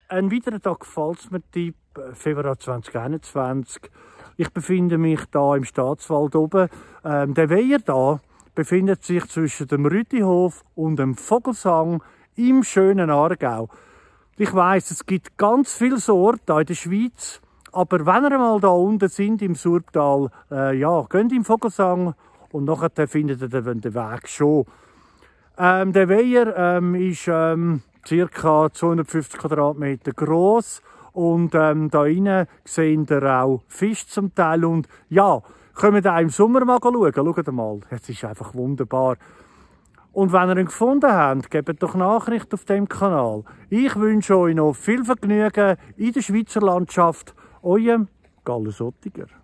Ein weiterer Tag gefällt mir, Tipp, Februar 2021. Ich befinde mich hier im Staatswald oben. Der Weiher hier befindet sich zwischen dem Rütihof und dem Vogelsang im schönen Aargau. Ich weiss, es gibt ganz viele Orte hier in der Schweiz, aber wenn ihr mal da unten sind im Surgtal, ja, geht im Vogelsang und nachher findet ihr den Weg schon. Der Weiher ist ca. 250 Quadratmeter gross und da innen seht ihr auch Fisch zum Teil. Und ja, kommt auch im Sommer mal schauen. Schaut mal, es ist einfach wunderbar. Und wenn ihr ihn gefunden habt, gebt doch Nachricht auf dem Kanal. Ich wünsche euch noch viel Vergnügen in der Schweizer Landschaft. Euer Galles Ottiger.